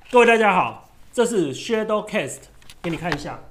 各位大家好，这是 Shadowcast， 给你看一下，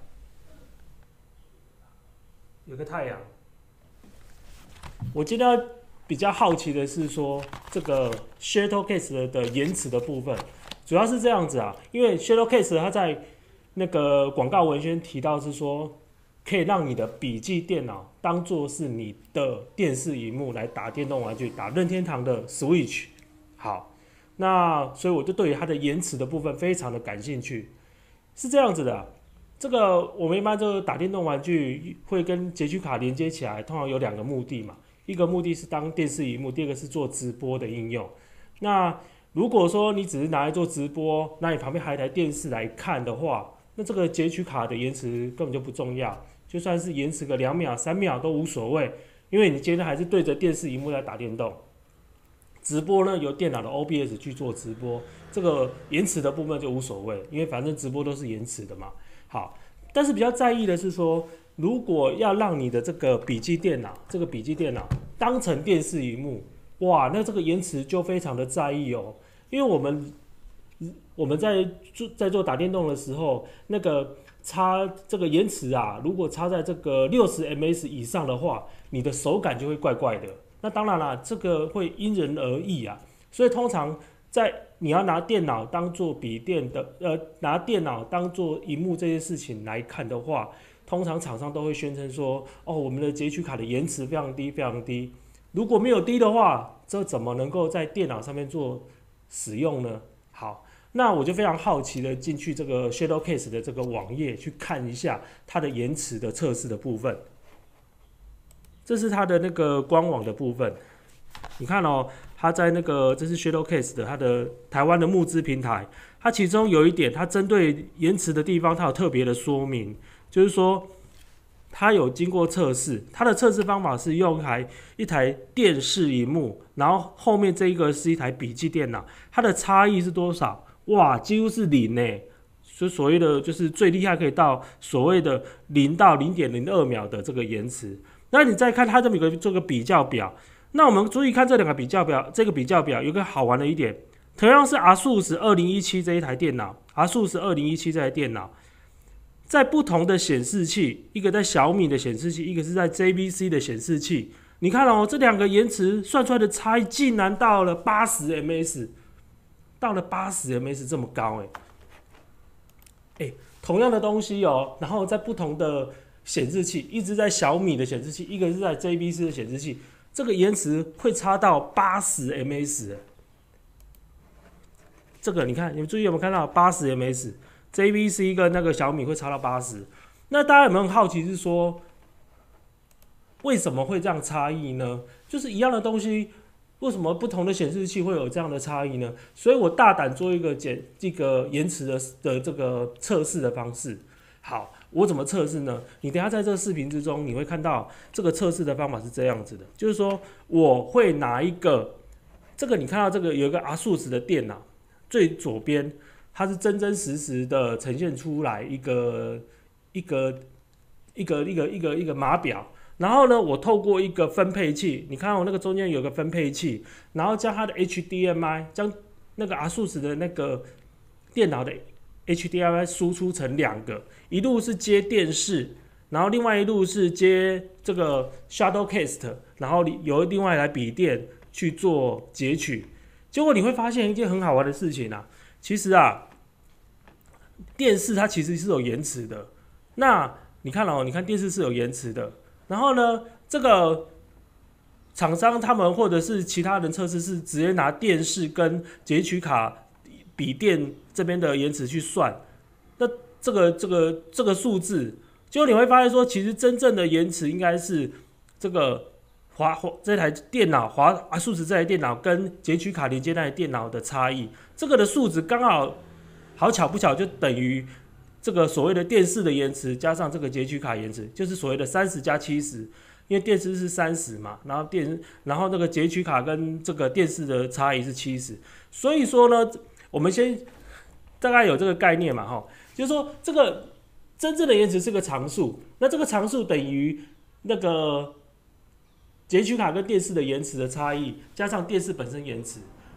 有个太阳。我今天比较好奇的是说，这个 Shadowcast 的延迟的部分，主要是这样子啊，因为 Shadowcast 它在那个广告文宣提到是说，可以让你的笔记电脑当做是你的电视荧幕来打电动玩具，打任天堂的 Switch。好。那所以我就对于它的延迟的部分非常的感兴趣，是这样子的啊，这个我们一般就打电动玩具会跟截取卡连接起来，通常有两个目的嘛，一个目的是当电视荧幕，第二个是做直播的应用。那如果说你只是拿来做直播，那你旁边还有一台电视来看的话，那这个截取卡的延迟根本就不重要，就算是延迟个2秒、3秒都无所谓，因为你今天还是对着电视荧幕在打电动。直播呢，由电脑的 OBS 去做直播，这个延迟的部分就无所谓，因为反正直播都是延迟的嘛。好，但是比较在意的是说，如果要让你的这个笔记电脑当成电视荧幕，哇，那这个延迟就非常的在意哦，因为我们在做打电动的时候，那个插这个延迟啊，如果插在这个60ms 以上的话，你的手感就会怪怪的。那当然啦，这个会因人而异啊，所以通常在你要拿电脑当做笔电的，拿电脑当做荧幕这件事情来看的话，通常厂商都会宣称说，哦，我们的截取卡的延迟非常低，非常低。如果没有低的话，这怎么能够在电脑上面做使用呢？好，那我就非常好奇的进去这个 Shadowcase 的这个网页去看一下它的延迟的测试的部分。这是它的那个官网的部分，你看哦，它在那个这是 Shadowcase 的它的台湾的募资平台，它其中有一点，它针对延迟的地方，它有特别的说明，就是说它有经过测试，它的测试方法是用一台电视萤幕，然后后面这一个是一台笔记电脑，它的差异是多少？哇，几乎是0呢，所谓的就是最厉害可以到所谓的0到0.02秒的这个延迟。那你再看它这边做个比较表，那我们注意看这两个比较表，这个比较表有个好玩的一点，同样是 ASUS 2017这一台电脑 ，ASUS 2017这台电脑，在不同的显示器，一个在小米的显示器，一个是在 JVC 的显示器，你看哦，这两个延迟算出来的差异竟然到了80ms， 到了80ms 这么高同样的东西哦，然后在不同的显示器，一直在小米的显示器，一个是在 JVC 的显示器，这个延迟会差到80ms。这个你看，你们注意有没有看到80ms？JVC 跟那个小米会差到80。那大家有没有很好奇是说，为什么会这样差异呢？就是一样的东西，为什么不同的显示器会有这样的差异呢？所以我大胆做一个延迟的这个测试的方式。好。我怎么测试呢？你等一下在这个视频之中，你会看到这个测试的方法是这样子的，就是说我会拿一个，这个你看到这个有一个 ASUS 的电脑，最左边它是真真实实的呈现出来一个码表，然后呢，我透过一个分配器，你看我那个中间有个分配器，然后将它的 HDMI 将那个 ASUS 的那个电脑的HDMI 输出成2个，一路是接电视，然后另外一路是接这个 Shadowcast， 然后由另外一台笔电去做截取。结果你会发现一件很好玩的事情啊，其实啊，电视它其实是有延迟的。那你看哦，你看电视是有延迟的，然后呢，这个厂商他们或者是其他人测试是直接拿电视跟截取卡笔电这边的延迟去算，那这个数字，结果你会发现说，其实真正的延迟应该是这个这台电脑ASUS 这台电脑跟截取卡连接那台电脑的差异，这个的数值刚好巧不巧就等于这个所谓的电视的延迟加上这个截取卡延迟，就是所谓的30加70，因为电视是30嘛，然后那个截取卡跟这个电视的差异是70，所以说呢。我们先大概有这个概念嘛，就是说这个真正的延迟是个常数，那这个常数等于那个截取卡跟电视的延迟的差异，加上电视本身延迟。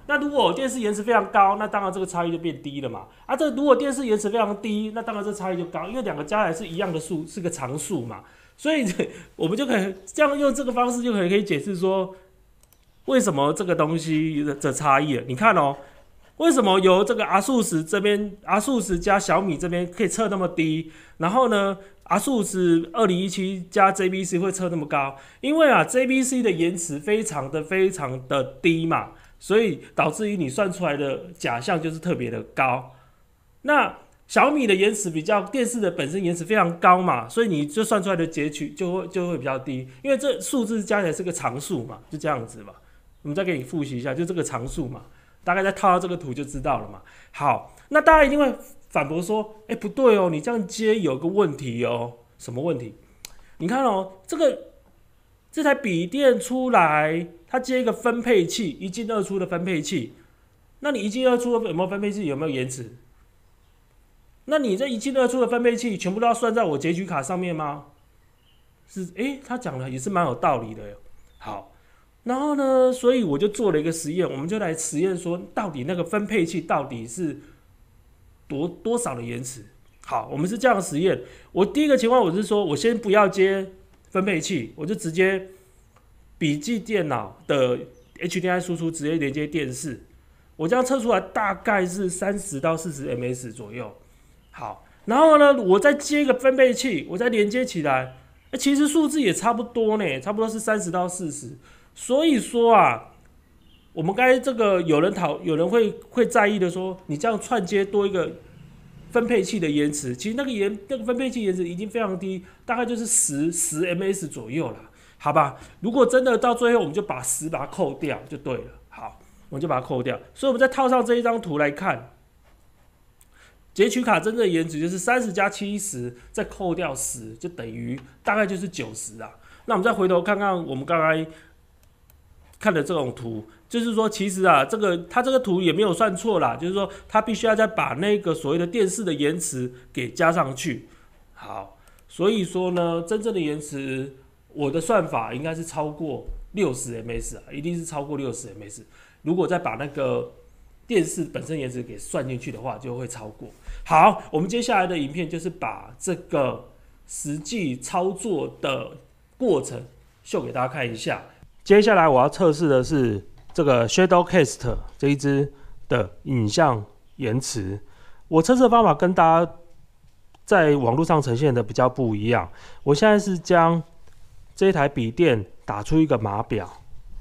那如果电视延迟非常高，那当然这个差异就变低了嘛。啊，这如果电视延迟非常低，那当然这差异就高，因为两个加起来是一样的数，是个常数嘛。所以我们就可以这样用这个方式就可以解释说，为什么这个东西的差异了。你看哦，为什么由这个 ASUS 这边 ASUS 加小米这边可以测那么低，然后呢？ASUS 2017加 JVC 会测那么高，因为啊 JVC 的延迟非常的低嘛，所以导致于你算出来的假象就是特别的高。那小米的延迟比较电视的本身延迟非常高嘛，所以你就算出来的截取就会比较低，因为这数字加起来是个常数嘛，就这样子嘛。我们再给你复习一下，就这个常数嘛，大概再套到这个图就知道了嘛。好，那大家一定会反驳说，不对哦，你这样接有个问题哦，什么问题？你看哦，这台笔电出来，它接一个分配器，一进二出的分配器，那你一进二出有没有分配器？有没有延迟？那你这一进二出的分配器全部都要算在我截取卡上面吗？是，他讲的也是蛮有道理的哟。好，然后呢，所以我就做了一个实验，我们就来实验说，到底那个分配器到底是多少的延迟？好，我们是这样的实验。我第一个情况我是说，我先不要接分配器，我就直接笔记电脑的 HDMI 输出直接连接电视。我这样测出来大概是30到40 ms 左右。好，然后呢，我再接一个分配器，我再连接起来，其实数字也差不多呢，差不多是30到40。所以说啊，我们该这个有人会在意的说，你这样串接多一个分配器的延迟，其实那个分配器延迟已经非常低，大概就是10 ms 左右啦，好吧？如果真的到最后，我们就把10把它扣掉就对了。好，我们就把它扣掉。所以我们再套上这一张图来看，截取卡真正的延迟就是30加70，再扣掉10，就等于大概就是90啊。那我们再回头看看我们刚才看的这种图，就是说其实啊，它这个图也没有算错啦，就是说它必须要再把那个所谓的电视的延迟给加上去。好，所以说呢，真正的延迟，我的算法应该是超过60 ms 啊，一定是超过60 ms。如果再把那个电视本身延迟给算进去的话，就会超过。好，我们接下来的影片就是把这个实际操作的过程秀给大家看一下。接下来我要测试的是这个 Shadowcast 这一支的影像延迟。我测试的方法跟大家在网络上呈现的比较不一样。我现在是将这一台笔电打出一个码表，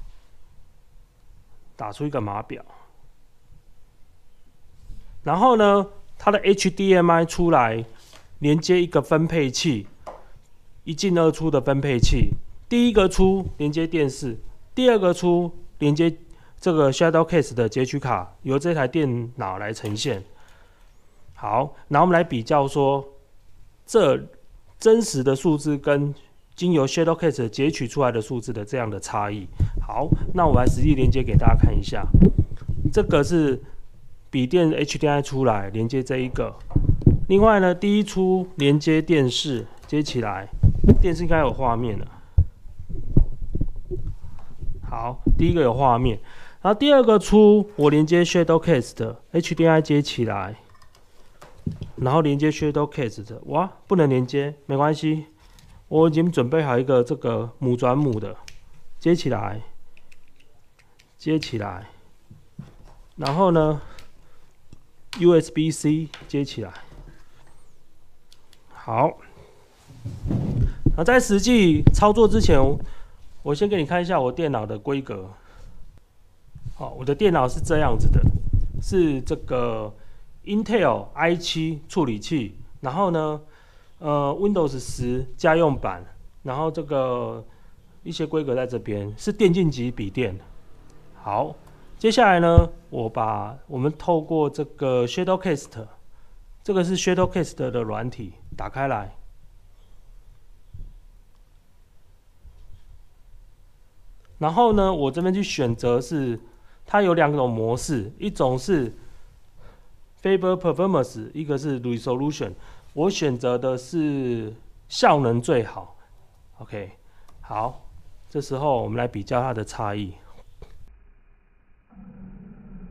然后呢，它的 HDMI 出来连接一个分配器，一进二出的分配器。第一个出连接电视，第二个出连接这个 Shadowcast 的截取卡，由这台电脑来呈现。好，然后我们来比较说，这真实的数字跟经由 Shadowcast 截取出来的数字的这样的差异。好，那我来实际连接给大家看一下。这个是笔电 HDMI 出来连接这一个，另外呢，第一出连接电视接起来，电视应该有画面了。好，第一个有画面，然后第二个出我连接 Shadowcast HDMI 接起来，然后连接 Shadowcast， 哇，不能连接，没关系，我已经准备好一个这个母转母的，接起来，然后呢 USB-C 接起来，好，那在实际操作之前，我先给你看一下我电脑的规格。好，我的电脑是这样子的，是这个 Intel i7 处理器，然后呢，Windows 10家用版，然后这个一些规格在这边，是电竞级笔电。好，接下来呢，我们透过这个 Shadowcast， 这个是 Shadowcast 的软体，打开来。然后呢，我这边去选择是，它有2种模式，一种是 Favor Performance， 一个是 Resolution。我选择的是效能最好。OK， 好，这时候我们来比较它的差异。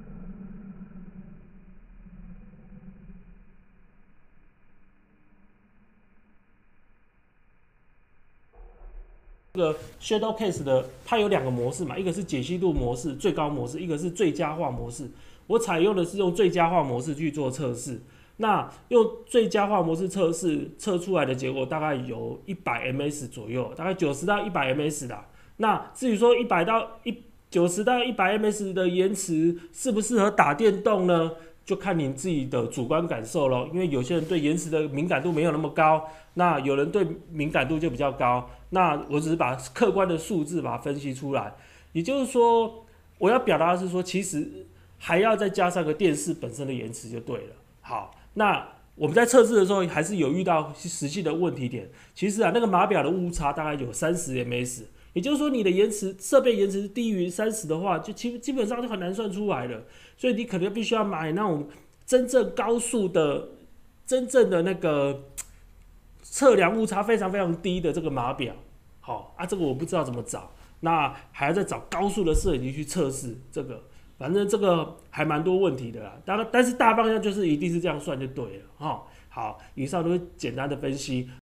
个 Shadow Case 的，它有2个模式嘛，一个是解析度模式最高模式，一个是最佳化模式。我采用的是用最佳化模式去做测试。那用最佳化模式测试测出来的结果大概有100 ms 左右，大概90到100 ms 啦。那至于说90到100 ms 的延迟适不适合打电动呢？就看你自己的主观感受咯，因为有些人对延迟的敏感度没有那么高，那有人对敏感度就比较高。那我只是把客观的数字把它分析出来，也就是说，我要表达的是说，其实还要再加上个电视本身的延迟就对了。好，那我们在测试的时候还是有遇到实际的问题点。其实啊，那个码表的误差大概有30 ms， 也就是说你的设备延迟低于30的话，就基本上就很难算出来了。所以你可能必须要买那种真正高速的、真正的那个测量误差非常非常低的这个码表。好啊，这个我不知道怎么找，那还要再找高速的摄影机去测试这个。反正这个还蛮多问题的啦，但是大方向就是一定是这样算就对了哈。好，以上都是简单的分析。